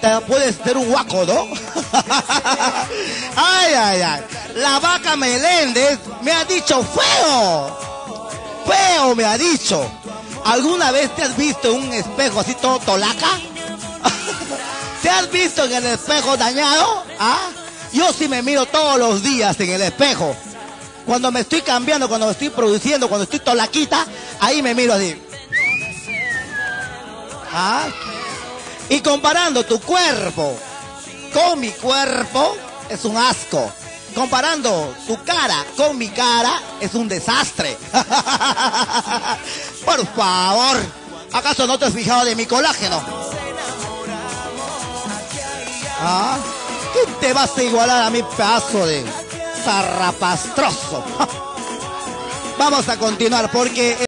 puedes ser un guaco, ¿no? Ay, ay, ay. La vaca Meléndez me ha dicho feo. Feo me ha dicho. ¿Alguna vez te has visto en un espejo así todo tolaca? ¿Te has visto en el espejo dañado? ¿Ah? Yo sí me miro todos los días en el espejo. Cuando me estoy cambiando, cuando me estoy produciendo, cuando estoy tolaquita, ahí me miro así. ¿Ah? Y comparando tu cuerpo con mi cuerpo, es un asco. Comparando tu cara con mi cara, es un desastre. Por favor, ¿acaso no te has fijado de mi colágeno? ¿Ah? ¿Qué te vas a igualar a mi pedazo de zarrapastroso? Vamos a continuar porque...